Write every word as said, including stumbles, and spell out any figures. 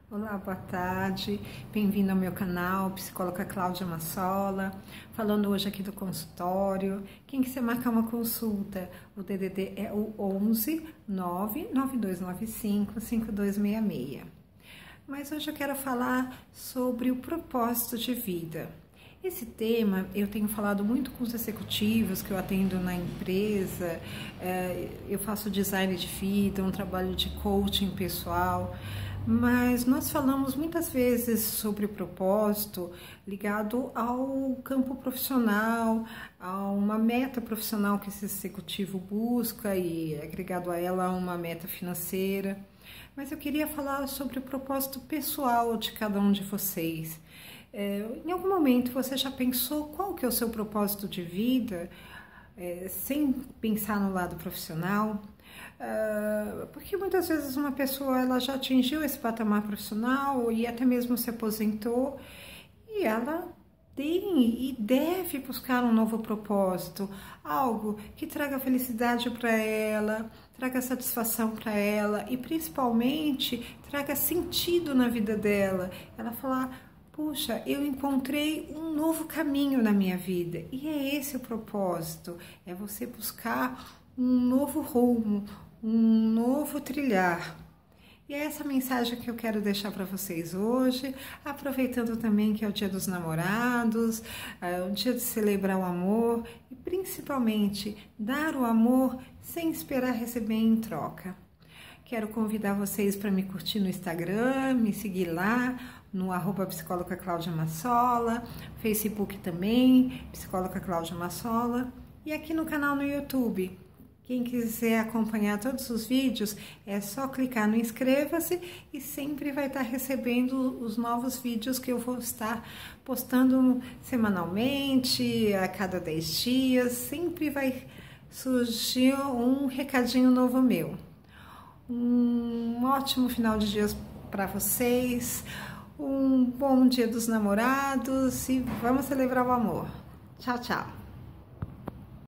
Olá, boa tarde, bem-vindo ao meu canal, psicóloga Cláudia Massola, falando hoje aqui do consultório. Quem quiser marcar uma consulta, o D D D é o onze nove nove dois nove cinco cinco dois seis seis. Mas hoje eu quero falar sobre o propósito de vida. Esse tema eu tenho falado muito com os executivos que eu atendo na empresa, eu faço design de vida, um trabalho de coaching pessoal, mas nós falamos muitas vezes sobre o propósito ligado ao campo profissional, a uma meta profissional que esse executivo busca e agregado a ela uma meta financeira. Mas eu queria falar sobre o propósito pessoal de cada um de vocês. É, em algum momento você já pensou qual que é o seu propósito de vida, é, sem pensar no lado profissional? Uh, porque muitas vezes uma pessoa ela já atingiu esse patamar profissional e até mesmo se aposentou e ela tem e deve buscar um novo propósito, algo que traga felicidade para ela, traga satisfação para ela e principalmente traga sentido na vida dela. Ela falar: puxa, eu encontrei um novo caminho na minha vida. E é esse o propósito, é você buscar um novo rumo, um novo trilhar. E é essa mensagem que eu quero deixar para vocês hoje, aproveitando também que é o Dia dos Namorados, é o dia de celebrar o amor e principalmente dar o amor sem esperar receber em troca. Quero convidar vocês para me curtir no Instagram, me seguir lá, no arroba psicóloga Cláudia Massola, Facebook também, psicóloga Cláudia Massola, e aqui no canal no YouTube. Quem quiser acompanhar todos os vídeos, é só clicar no inscreva-se e sempre vai estar recebendo os novos vídeos que eu vou estar postando semanalmente, a cada dez dias, sempre vai surgir um recadinho novo meu. Um ótimo final de dias para vocês, um bom Dia dos Namorados e vamos celebrar o amor. Tchau, tchau!